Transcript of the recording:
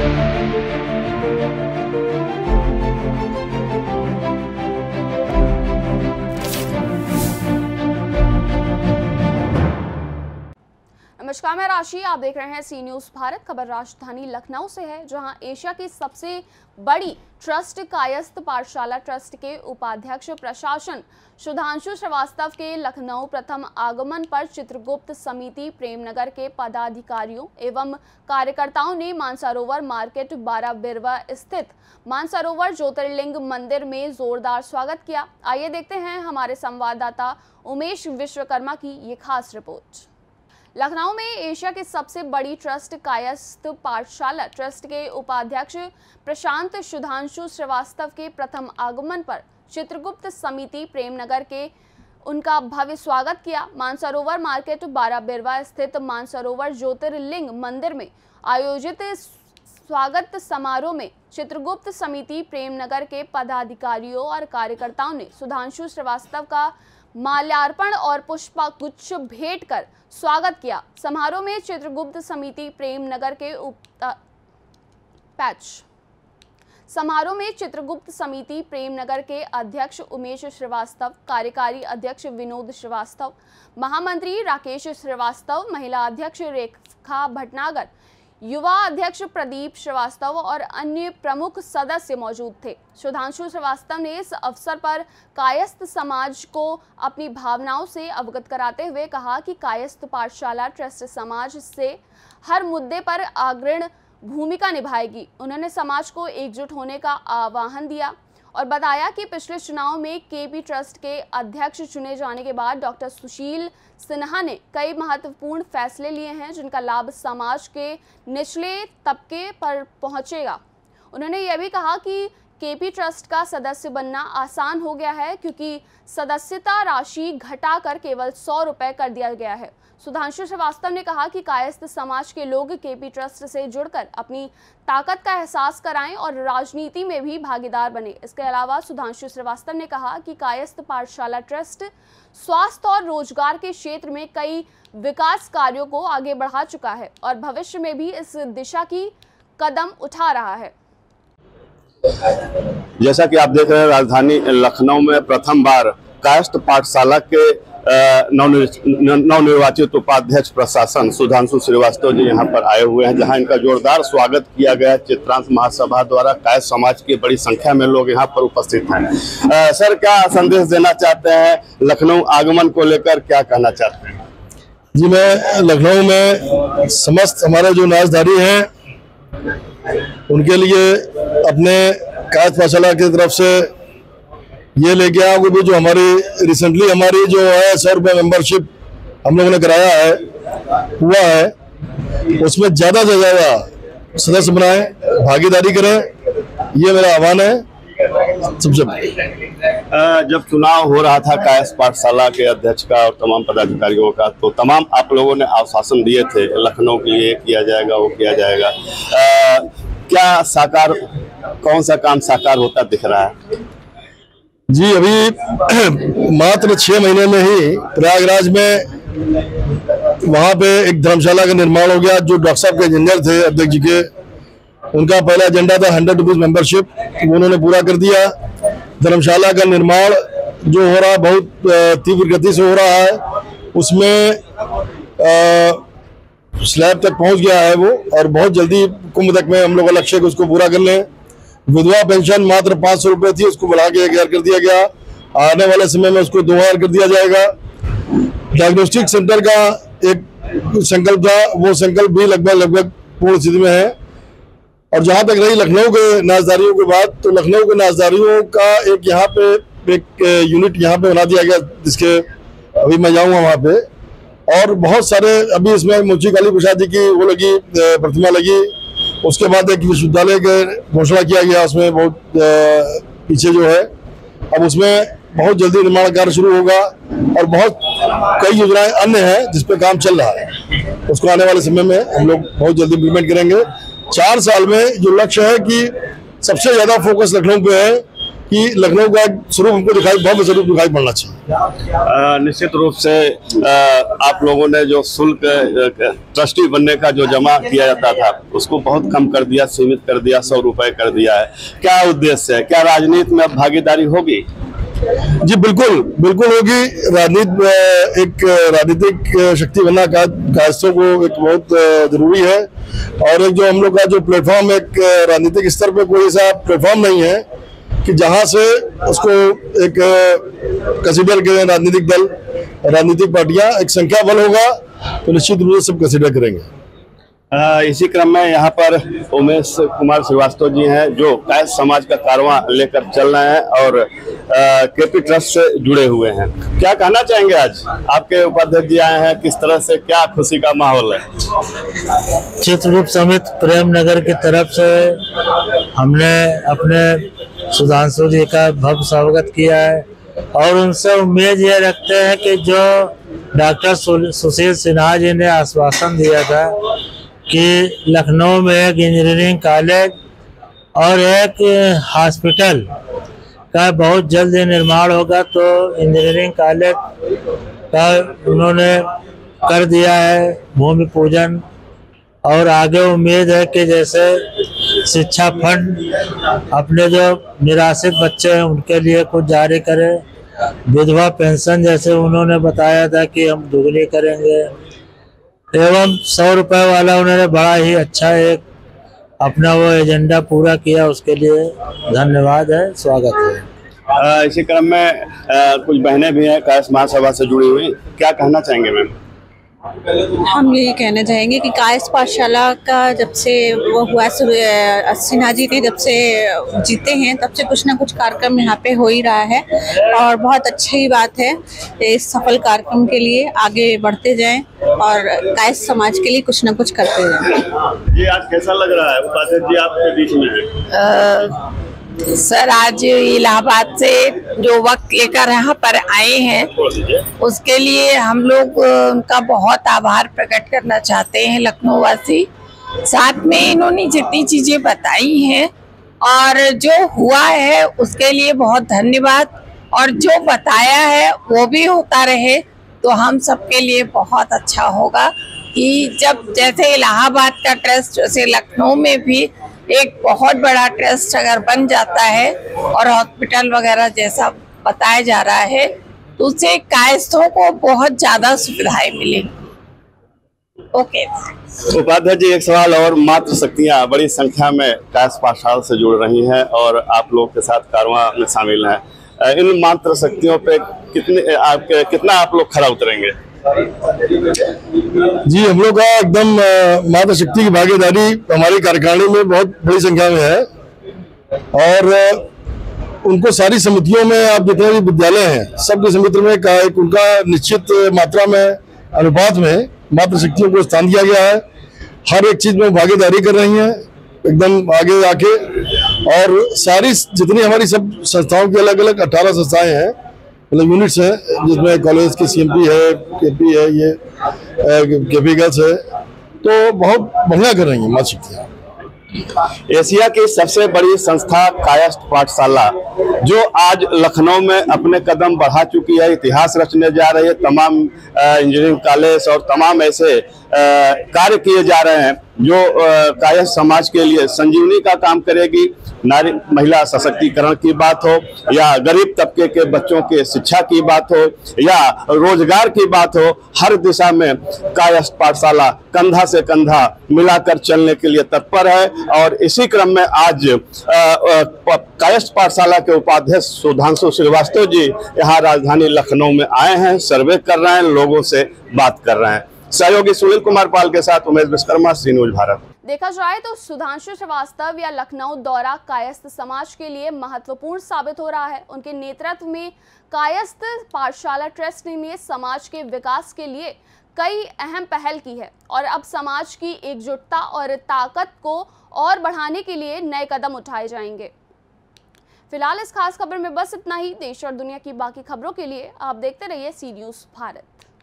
नमस्कार, मैं राशि, आप देख रहे हैं सी न्यूज़ भारत। खबर राजधानी लखनऊ से है, जहां एशिया की सबसे बड़ी ट्रस्ट कायस्थ पाठशाला ट्रस्ट के उपाध्यक्ष प्रशासन सुधांशु श्रीवास्तव के लखनऊ प्रथम आगमन पर चित्रगुप्त समिति प्रेमनगर के पदाधिकारियों एवं कार्यकर्ताओं ने मानसरोवर मार्केट 12 बिरवा स्थित मानसरोवर ज्योतिर्लिंग मंदिर में जोरदार स्वागत किया। आइए देखते हैं हमारे संवाददाता उमेश विश्वकर्मा की ये खास रिपोर्ट। लखनऊ में एशिया की सबसे बड़ी ट्रस्ट कायस्थ पाठशाला ट्रस्ट के उपाध्यक्ष प्रशांत सुधांशु श्रीवास्तव के प्रथम आगमन पर चित्रगुप्त समिति प्रेमनगर के उनका भव्य स्वागत किया। मानसरोवर मार्केट 12 बिरवा स्थित मानसरोवर ज्योतिर्लिंग मंदिर में आयोजित स्वागत समारोह में चित्रगुप्त समिति प्रेमनगर के पदाधिकारियों और कार्यकर्ताओं ने सुधांशु श्रीवास्तव का माल्यार्पण और पुष्पगुच्छ भेंट कर स्वागत किया। समारोह में चित्रगुप्त समिति प्रेमनगर के अध्यक्ष उमेश श्रीवास्तव, कार्यकारी अध्यक्ष विनोद श्रीवास्तव, महामंत्री राकेश श्रीवास्तव, महिला अध्यक्ष रेखा भटनागर, युवा अध्यक्ष प्रदीप श्रीवास्तव और अन्य प्रमुख सदस्य मौजूद थे। सुधांशु श्रीवास्तव ने इस अवसर पर कायस्थ समाज को अपनी भावनाओं से अवगत कराते हुए कहा कि कायस्थ पाठशाला ट्रस्ट समाज से हर मुद्दे पर अग्रणी भूमिका निभाएगी। उन्होंने समाज को एकजुट होने का आह्वान दिया और बताया कि पिछले चुनाव में केपी ट्रस्ट के अध्यक्ष चुने जाने के बाद डॉक्टर सुशील सिन्हा ने कई महत्वपूर्ण फैसले लिए हैं, जिनका लाभ समाज के निचले तबके पर पहुंचेगा। उन्होंने यह भी कहा कि केपी ट्रस्ट का सदस्य बनना आसान हो गया है, क्योंकि सदस्यता राशि घटाकर केवल 100 रुपये कर दिया गया है। सुधांशु श्रीवास्तव ने कहा कि कायस्थ समाज के लोग केपी ट्रस्ट से जुड़कर अपनी ताकत का एहसास कराएं और राजनीति में भी भागीदार बने। इसके अलावा सुधांशु श्रीवास्तव ने कहा कि कायस्थ पाठशाला ट्रस्ट स्वास्थ्य और रोजगार के क्षेत्र में कई विकास कार्यों को आगे बढ़ा चुका है और भविष्य में भी इस दिशा की कदम उठा रहा है। जैसा कि आप देख रहे हैं, राजधानी लखनऊ में प्रथम बार कायस्थ पाठशाला के नवनिर्वाचित उपाध्यक्ष प्रशासन सुधांशु श्रीवास्तव जी यहाँ पर आए हुए हैं, जहाँ इनका जोरदार स्वागत किया गया। चित्रांश महासभा द्वारा कायस्थ समाज की बड़ी संख्या में लोग यहाँ पर उपस्थित हैं। सर, क्या संदेश देना चाहते हैं? लखनऊ आगमन को लेकर क्या कहना चाहते हैं? जी, मैं लखनऊ में समस्त हमारे जो नाजधारी हैं उनके लिए अपने कायस्थ पाठशाला की तरफ से ये लेके आया कि जो हमारी रिसेंटली हमारी जो है 100 रुपये मेंबरशिप हम लोगों ने कराया है हुआ है, उसमें ज़्यादा से ज़्यादा सदस्य बनाएं, भागीदारी करें, ये मेरा आह्वान है सबसे पहले। जब चुनाव हो रहा था कायस्थ पाठशाला के अध्यक्ष का और तमाम पदाधिकारियों का, तो तमाम आप लोगों ने आश्वासन दिए थे लखनऊ के लिए किया जाएगा, वो किया जाएगा। क्या साकार, कौन सा काम साकार होता दिख रहा है? जी, अभी मात्र 6 महीने में ही प्रयागराज में वहाँ पे एक धर्मशाला का निर्माण हो गया। जो डॉक्टर साहब के इंजीनियर थे अध्यक्ष जी के, उनका पहला एजेंडा था 100 रुपीज़ मेंबरशिप, वो उन्होंने पूरा कर दिया। धर्मशाला का निर्माण जो हो रहा है बहुत तीव्र गति से हो रहा है, उसमें स्लैब तक पहुँच गया है वो, और बहुत जल्दी कुंभ तक में हम लोग का लक्ष्य है कि उसको पूरा कर लें। विधवा पेंशन मात्र 500 रुपये थी, उसको बढ़ा के 1000 कर दिया गया। आने वाले समय में उसको 2000 कर दिया जाएगा। डायग्नोस्टिक सेंटर का एक संकल्प था, वो संकल्प भी लगभग पूर्ण स्थिति में है। और जहाँ तक रही लखनऊ के नाजदारियों की बात, तो लखनऊ के नाजदारियों का एक यहाँ पे एक यूनिट यहाँ पे बना दिया गया, जिसके अभी मैं जाऊँगा वहाँ पे। और बहुत सारे अभी इसमें मुंशी काली प्रसाद जी की वो लगी, प्रतिमा लगी। उसके बाद एक विश्वविद्यालय का घोषणा किया गया, उसमें बहुत पीछे जो है, अब उसमें बहुत जल्दी निर्माण कार्य शुरू होगा। और बहुत कई योजनाएं अन्य हैं जिस पे काम चल रहा है, उसको आने वाले समय में हम लोग बहुत जल्दी इम्प्लीमेंट करेंगे। 4 साल में जो लक्ष्य है कि सबसे ज्यादा फोकस लखनऊ पे है कि लखनऊ का स्वरूप हमको भव्य स्वरूप दिखाई पड़ना चाहिए। निश्चित रूप से आप लोगों ने जो शुल्क ट्रस्टी बनने का जो जमा किया जाता था उसको बहुत कम कर दिया, सीमित कर दिया, 100 रुपए कर दिया है। क्या उद्देश्य है? क्या राजनीति में अब भागीदारी होगी? जी बिल्कुल बिल्कुल होगी। राजनीति एक राजनीतिक शक्ति बनना कायस्थों को एक बहुत जरूरी है, और एक जो हम लोग का जो प्लेटफॉर्म एक राजनीतिक स्तर पे कोई ऐसा प्लेटफॉर्म नहीं है कि जहां से उसको एक कंसीडर करें राजनीतिक दल, राजनीतिक पार्टियां। एक संख्या बल होगा तो निश्चित रूप से सब कंसीडर करेंगे। इसी क्रम में यहाँ पर उमेश कुमार श्रीवास्तव जी हैं जो कायस्थ समाज का कारवां लेकर चल रहे हैं और केपी ट्रस्ट से जुड़े हुए हैं। क्या कहना चाहेंगे? आज आपके उपाध्यक्ष जी आए हैं, किस तरह से, क्या खुशी का माहौल है? चित्रगुप्त समिति प्रेमनगर की तरफ से हमने अपने सुधांशु जी का भव्य स्वागत किया है और उनसे उम्मीद ये रखते हैं कि जो डॉक्टर सुशील सिन्हा जी ने आश्वासन दिया था कि लखनऊ में एक इंजीनियरिंग कॉलेज और एक हॉस्पिटल का बहुत जल्द निर्माण होगा, तो इंजीनियरिंग कॉलेज का उन्होंने कर दिया है भूमि पूजन। और आगे उम्मीद है कि जैसे शिक्षा फंड अपने जो निराश्रित बच्चे हैं उनके लिए कुछ जारी करें, विधवा पेंशन जैसे उन्होंने बताया था कि हम दुगनी करेंगे, एवं 100 रुपए वाला उन्होंने बड़ा ही अच्छा एक अपना वो एजेंडा पूरा किया, उसके लिए धन्यवाद है, स्वागत है। इसी क्रम में कुछ बहनें भी हैं कायस्थ महासभा से जुड़ी हुई, क्या कहना चाहेंगे मैम? हम यही कहना चाहेंगे कि कायस्थ पाठशाला का जब से वो हुआ, सिन्हा जी ने जब से जीते हैं तब से कुछ ना कुछ कार्यक्रम यहाँ पे हो ही रहा है और बहुत अच्छी बात है। इस सफल कार्यक्रम के लिए आगे बढ़ते जाएं और कायस्थ समाज के लिए कुछ ना कुछ करते जाएं। जी आज कैसा लग रहा है? उपाध्यक्ष जी आपके बीच में है। सर आज इलाहाबाद से जो वक्त लेकर यहाँ पर आए हैं उसके लिए हम लोग उनका बहुत आभार प्रकट करना चाहते हैं, लखनऊ वासी। साथ में इन्होंने जितनी चीजें बताई हैं और जो हुआ है उसके लिए बहुत धन्यवाद, और जो बताया है वो भी होता रहे तो हम सबके लिए बहुत अच्छा होगा कि जब जैसे इलाहाबाद का ट्रस्ट वैसे लखनऊ में भी एक बहुत बड़ा ट्रस्ट अगर बन जाता है और हॉस्पिटल वगैरह जैसा बताया जा रहा है तो उससे कायस्थों को बहुत ज्यादा सुविधाएं मिलेंगी। ओके उपाध्यक्ष जी, एक सवाल और, मातृ शक्तियां बड़ी संख्या में कायस्थ पाठशाला से जुड़ रही हैं और आप लोग के साथ कारवां में शामिल हैं, इन मातृ शक्तियों पे कितना आप लोग खरा उतरेंगे? जी हम लोग का एकदम मातृ शक्ति की भागीदारी हमारी कार्यकारिणी में बहुत बड़ी संख्या में है, और उनको सारी समितियों में आप जितने भी विद्यालय हैं सबके समिति में एक उनका निश्चित मात्रा में अनुपात में मातृ शक्तियों को स्थान दिया गया है। हर एक चीज में भागीदारी कर रही हैं एकदम आगे आके, और सारी जितनी हमारी सब संस्थाओं की अलग अलग 18 संस्थाएं हैं, मतलब यूनिट्स हैं, जिसमें कॉलेज की CMP है, KP है, ये KP गर्ल्स है, तो बहुत बढ़िया कर रही हैं मातृ शक्तियाँ। एशिया की सबसे बड़ी संस्था कायस्थ पाठशाला जो आज लखनऊ में अपने कदम बढ़ा चुकी है, इतिहास रचने जा रही है, तमाम इंजीनियरिंग कॉलेज और तमाम ऐसे कार्य किए जा रहे हैं जो कायस्थ समाज के लिए संजीवनी का काम करेगी। नारी महिला सशक्तिकरण की बात हो या गरीब तबके के बच्चों के शिक्षा की बात हो या रोजगार की बात हो, हर दिशा में कायस्थ पाठशाला कंधा से कंधा मिलाकर चलने के लिए तत्पर है। और इसी क्रम में आज कायस्थ पाठशाला के उपाध्यक्ष सुधांशु श्रीवास्तव जी यहाँ राजधानी लखनऊ में आए हैं, सर्वे कर रहे हैं, लोगों से बात कर रहे हैं। सहयोगी सुनील कुमार पाल के साथ उमेश विश्वकर्मा, सी न्यूज भारत। देखा जाए तो सुधांशु श्रीवास्तव या लखनऊ दौरा कायस्थ समाज के लिए महत्वपूर्ण साबित हो रहा है। उनके नेतृत्व में कायस्थ पाठशाला ट्रस्ट ने समाज के विकास के लिए कई अहम पहल की है और अब समाज की एकजुटता और ताकत को और बढ़ाने के लिए नए कदम उठाए जाएंगे। फिलहाल इस खास खबर में बस इतना ही। देश और दुनिया की बाकी खबरों के लिए आप देखते रहिए सी न्यूज भारत।